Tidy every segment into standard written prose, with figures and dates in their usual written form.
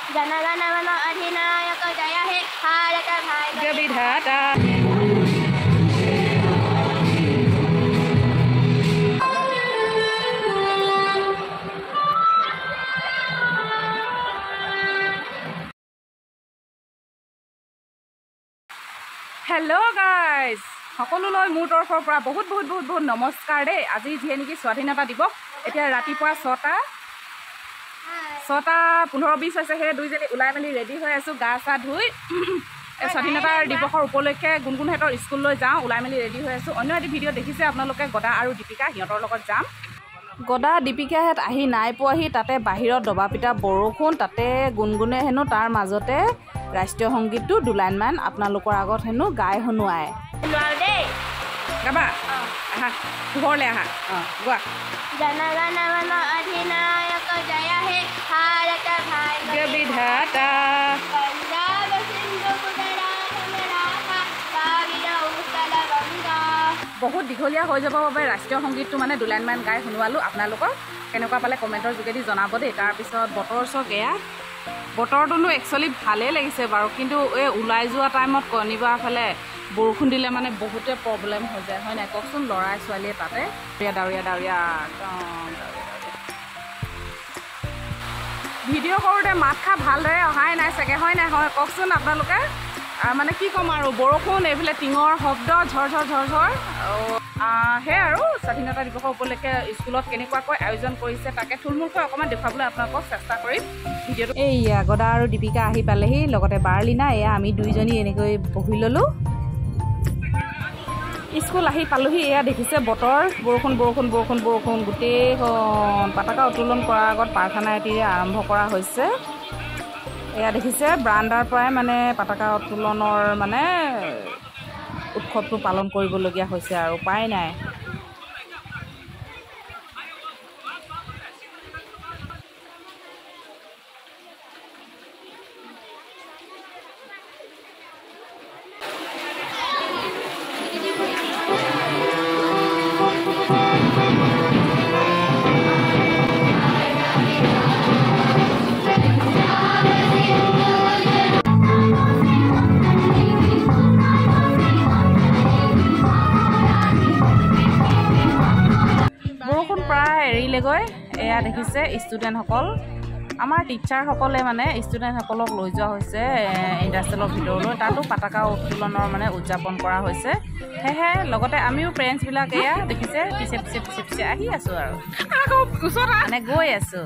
जनगणमन अधिनायक जय हे भारत भाग्य विधाता। हेलो गाइज सकलोলৈ মোৰ তৰফৰ পৰা বহুত বহুত বহুত বহুত নমস্কাৰ দেই। আজি যিয়ে নেকি স্বাধীনতা দিৱস, এতিয়া ৰাতিপুৱা 6:15 হৈছে। সেই দুইজনী ওলাই মেলি ৰেডি হৈ আছোঁ, গা চা ধুই স্বাধীনতা দিৱসৰ উপলক্ষে গুণগুণহঁতৰ স্কুললৈ যাওঁ। ওলাই মেলি ৰেডি হৈ আছোঁ। অন্য এটি ভিডিঅ' দেখিছে আপোনালোকে, গদা আৰু দীপিকা, সিহঁতৰ লগত যাম। গদা দীপিকাহঁত আহি নাই পোৱাহি, তাতে বাহিৰত দবা পিটা বৰষুণ, তাতে গুণগুণে হেনো তাৰ মাজতে ৰাষ্ট্ৰীয় সংগীতটো দুলাইনমান আপোনালোকৰ আগত হেনো গাই শুনোৱাই। গাবা আহা, পোহৰলৈ আহা, গোৱা। जनगणमन अधिनायक जय हे भारत भाग्य विधाता। पंजाब सिंधु गुजरात मराठा द्राविड उत्कल गंगा। বহুত দীঘলীয়া হৈ যাব বাবে ৰাষ্ট্ৰীয় সংগীতটো মানে দুলাইনমান গাই শুনোৱালোঁ। আপোনালোকক কেনেকুৱা পালে কমেণ্টৰ যোগেদি জনাব দেই। তাৰপিছত বতৰ চক এয়া, বতৰটোনো একচুৱেলি ভালেই লাগিছে বাৰু, কিন্তু এই ওলাই যোৱা টাইমত কণিবাৰ ফালে বৰষুণ দিলে মানে বহুতে প্ৰব্লেম হৈ যায়, হয় নাই কওকচোন। ল'ৰাই ছোৱালীয়ে তাতে ডাৱৰীয়া ডাৱৰীয়া ভিডিঅ' কৰোঁতে মাত খা ভালদৰে অহাই নাই চাগে, হয় নাই, হয় কওকচোন আপোনালোকে। মানে কি ক'ম আৰু, বৰষুণ, এইফালে টিঙৰ শব্দ, ঝৰঝৰ ঝৰঝৰ। সেয়াই আৰু স্বাধীনতা দিৱসৰ উপলক্ষে স্কুলত কেনেকুৱাকৈ আয়োজন কৰিছে তাকে থুলমূলকৈ অকণমান দেখুৱাবলৈ আপোনালোকক চেষ্টা কৰিম ভিডিঅ'টো। এইয়া গদা আৰু দীপিকা আহি পালেহি, লগতে বাৰ্লিনা। এয়া আমি দুইজনী এনেকৈ বহি ল'লোঁ। স্কুল আহি পালোহি। এয়া দেখিছে বতৰ, বৰষুণ বৰষুণ বৰষুণ বৰষুণ, গোটেইখন পতাকা উত্তোলন কৰাৰ আগত প্ৰাৰ্থনা এটিৰে আৰম্ভ কৰা হৈছে। এয়া দেখিছে বাৰাণ্ডাৰ পৰাই মানে পতাকা উত্তোলনৰ মানে উৎসৱটো পালন কৰিবলগীয়া হৈছে আৰু উপায় নাই। এৰিলেগৈ। এয়া দেখিছে ষ্টুডেণ্টসকল, আমাৰ টিচাৰসকলে মানে ষ্টুডেণ্টসকলক লৈ যোৱা হৈছে ইণ্ডাষ্ট্ৰিয়েলৰ ভিতৰলৈ, তাতো পতাকা উত্তোলনৰ মানে উদযাপন কৰা হৈছে। সেয়েহে লগতে আমিও পেৰেণ্টছবিলাক এয়া দেখিছে পিছে পিছে পিছে পিছে আহি আছোঁ আৰু মানে গৈ আছোঁ।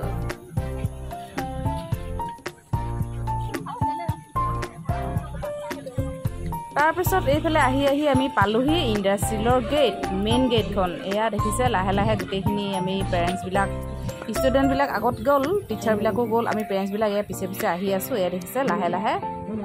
তাৰপিছত এইফালে আহি আহি আমি পালোহি ইণ্ডাষ্ট্ৰিয়েলৰ গেট, মেইন গেটখন। এয়া দেখিছে লাহে লাহে গোটেইখিনি আমি পেৰেণ্টছবিলাক, ষ্টুডেণ্টবিলাক আগত গ'ল, টিচাৰবিলাকো গ'ল, আমি পেৰেণ্টছবিলাক এয়া পিছে পিছে আহি আছোঁ। এয়া দেখিছে লাহে লাহে।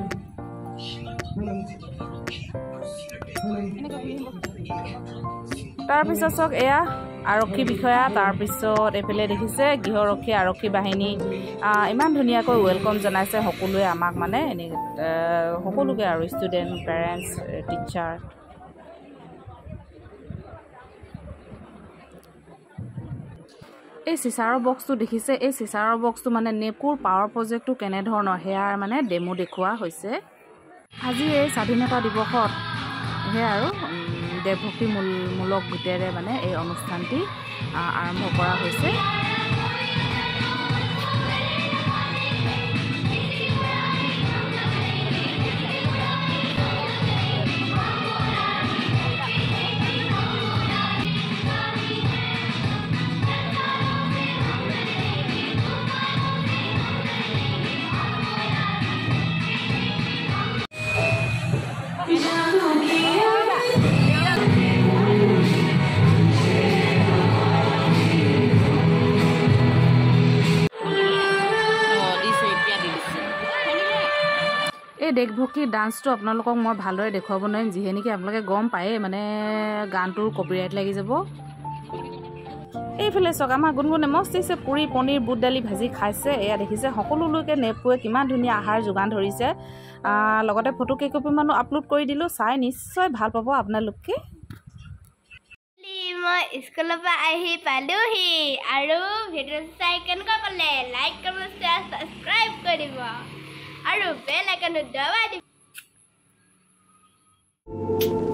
তাৰপিছত চাওক এয়া আৰক্ষী বিষয়া, তাৰপিছত এইফালে দেখিছে গৃহৰক্ষী, আৰক্ষী বাহিনী। ইমান ধুনীয়াকৈ ৱেলকাম জনাইছে সকলোৱে আমাক, মানে এনে সকলোকে আৰু ষ্টুডেণ্ট, পেৰেণ্টছ, টিচাৰ। এই চিচাৰৰ বক্সটো দেখিছে, এই চিচাৰৰ বক্সটো মানে নেপকোৰ পাৱাৰ প্ৰজেক্টটো কেনেধৰণৰ সেয়াৰ মানে ডেমো দেখুওৱা হৈছে আজি এই স্বাধীনতা দিৱসত। সেয়া আৰু দেশভক্তিমূলক গীতেৰে মানে এই অনুষ্ঠানটি আৰম্ভ কৰা হৈছে। এই দেশভক্তিৰ ডান্সটো আপোনালোকক মই ভালদৰে দেখুৱাব নোৱাৰিম, যিহে নেকি আপোনালোকে গম পায়ে, মানে গানটোৰ কপিৰাইট লাগি যাব। এইফালে চাওক আমাৰ গুণগুণে মস্তিছে পুৰি, পনীৰ, বুট দালি ভাজি খাইছে। এয়া দেখিছে সকলোলৈকে নেপকোৱে কিমান ধুনীয়া আহাৰ যোগান ধৰিছে। লগতে ফটো কেইকপিমানো আপলোড কৰি দিলোঁ, চাই নিশ্চয় ভাল পাব আপোনালোকে। মই স্কুলৰ পৰা আহি পালোহি আৰু ভিডিঅ' চাই কেনেকুৱা পালে লাইক কমেণ্ট শ্বেয়াৰ ছাবস্ক্ৰাইব কৰিব আৰু বেল আইকনটো দবাই দিব